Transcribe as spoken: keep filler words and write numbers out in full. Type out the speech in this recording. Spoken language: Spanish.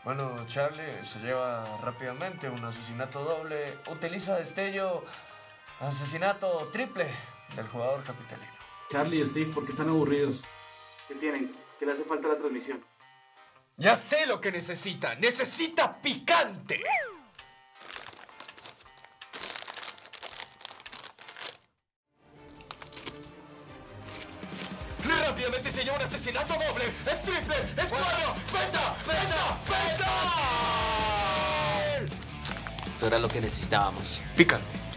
Bueno, Charlie se lleva rápidamente un asesinato doble, utiliza destello, asesinato triple del jugador capitalino. Charlie y Steve, ¿por qué tan aburridos? ¿Qué tienen? ¿Qué le hace falta a la transmisión? Ya sé lo que necesita. ¡Necesita picante! Rápidamente se lleva un asesinato doble. ¡Es triple! ¡Es cuadro! ¡Venta! ¡Venta! ¡Venta! Esto era lo que necesitábamos. Picante.